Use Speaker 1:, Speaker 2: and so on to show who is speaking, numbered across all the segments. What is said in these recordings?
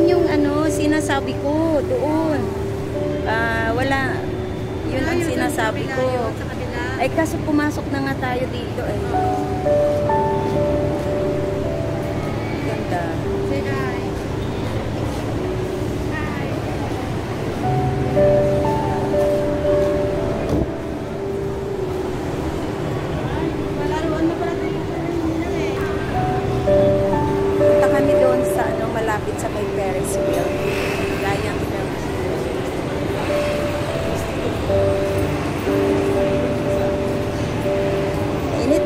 Speaker 1: yung ano, sinasabi ko doon. Wala. Yun ang sinasabi ko. Ay, kaso pumasok na nga tayo dito. Ay. Ganda.
Speaker 2: Say hi. Hi. Malaruan na pala tayo.
Speaker 1: Punta kami doon sa ano, malapit sa may Ferris wheel. Gayang Ferris wheel. Init.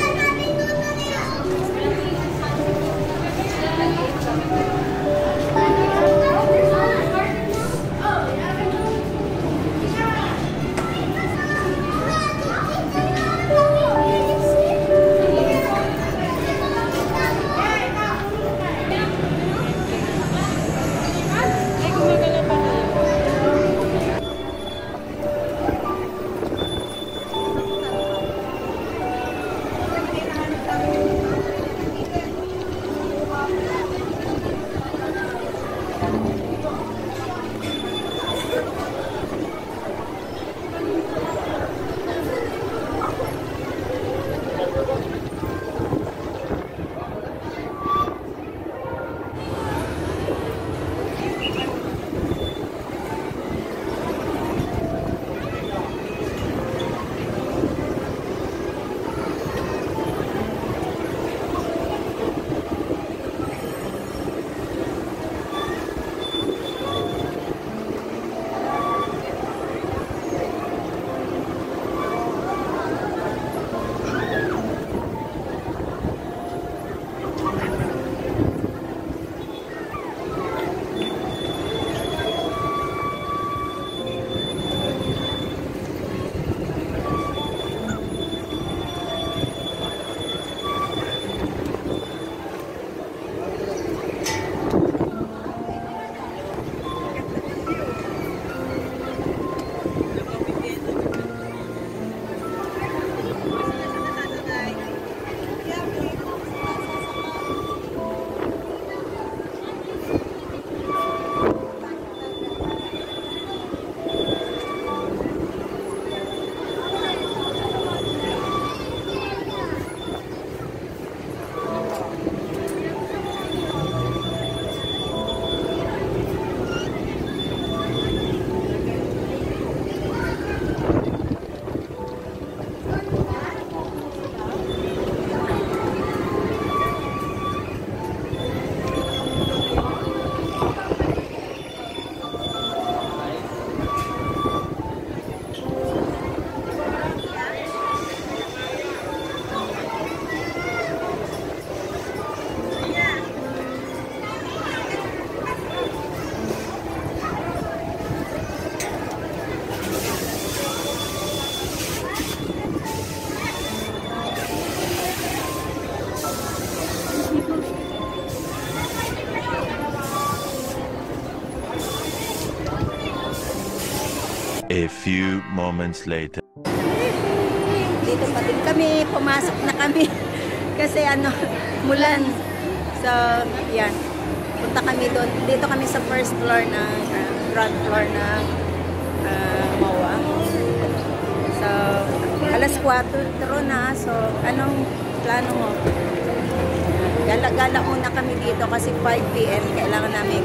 Speaker 3: A few moments later.
Speaker 1: Dito pa din kami, pumasok na kami. Kasi ano, mulan. So, yan. Punta kami doon. Dito kami sa first floor ng ground floor ng MOA. So, alas 4 na. So, anong plano mo? Gala-gala muna kami dito kasi 5 PM. Kailangan namin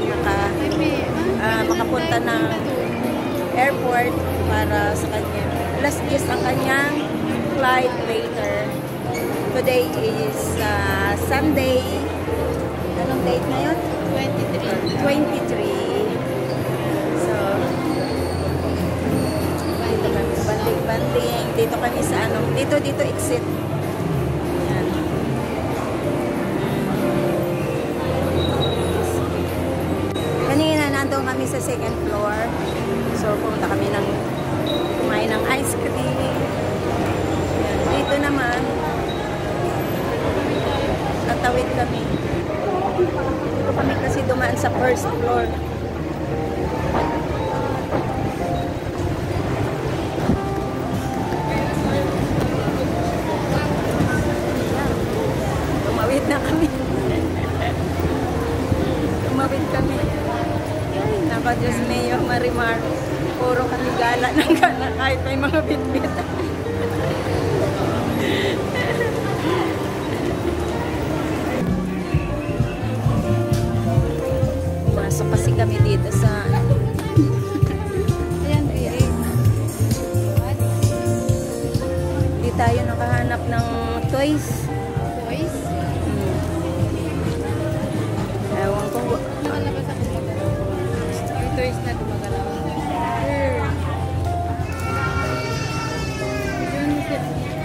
Speaker 1: makapunta ng airport para sa kanya. Alas 10 ang kanyang flight later. Today is Sunday. Anong date ngayon? 23. So, dito kami banding-banding. Dito kami sa ano. Dito exit. Yan. Kanina nandun kami sa second floor. So, pumunta kami kumain ng ice cream. Yan. Dito naman, natawid kami. Dito kami kasi dumaan sa first floor. Tumawid na kami. Tumawid kami. ka Diyos Mayo, Marimar. Puro kami gala ng gala kahit may mga bitbit. Pumasok kasi kami dito sa
Speaker 2: Ayan, V8.
Speaker 1: di tayo nakahanap ng toys.
Speaker 2: Boys?
Speaker 1: Ewan ko.
Speaker 2: Nakalabas ako magalaw. Yung toys na gumagalaw. Yun, shit.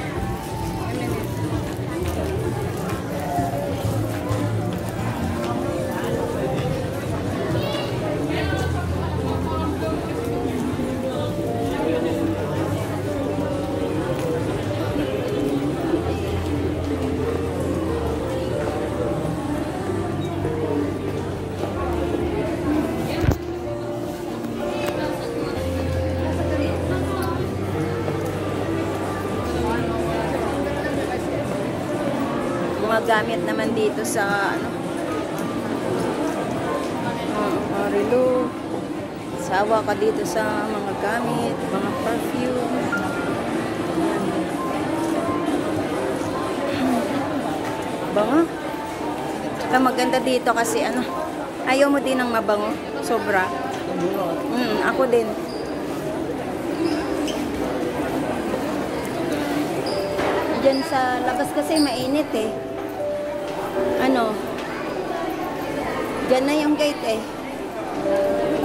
Speaker 1: Gumagamit naman dito sa ano relo. Sawa ka dito sa mga gamit, mga perfume. Bango. Saka maganda dito kasi ano, ayaw mo din ng mabango. Sobra. Ako din. Diyan sa labas kasi mainit eh. Ano? Diyan na yung gate eh.